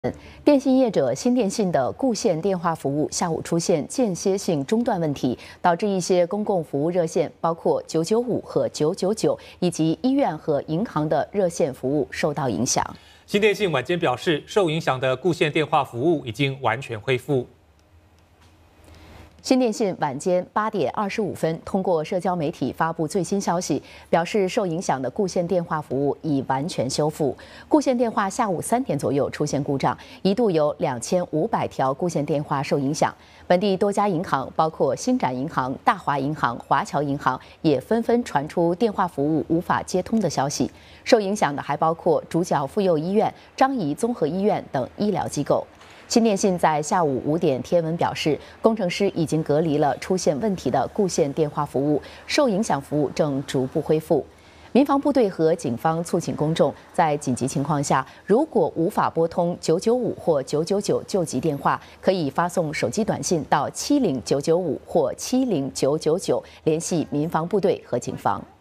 电信业者新电信的固线电话服务下午出现间歇性中断问题，导致一些公共服务热线，包括995和999，以及医院和银行的热线服务受到影响。 新电信晚间表示，受影响的固线电话服务已经完全恢复。 新电信晚间8点25分通过社交媒体发布最新消息，表示受影响的固线电话服务已完全修复。固线电话下午3点左右出现故障，一度有2500条固线电话受影响。本地多家银行，包括新展银行、大华银行、华侨银行，也纷纷传出电话服务无法接通的消息。受影响的还包括主角妇幼医院、樟宜综合医院等医疗机构。新电信在下午5点贴文表示，工程师已经隔离了出现问题的固线电话服务，受影响服务正逐步恢复。民防部队和警方促请公众在紧急情况下，如果无法拨通995或999救急电话，可以发送手机短信到70995或70999联系民防部队和警方。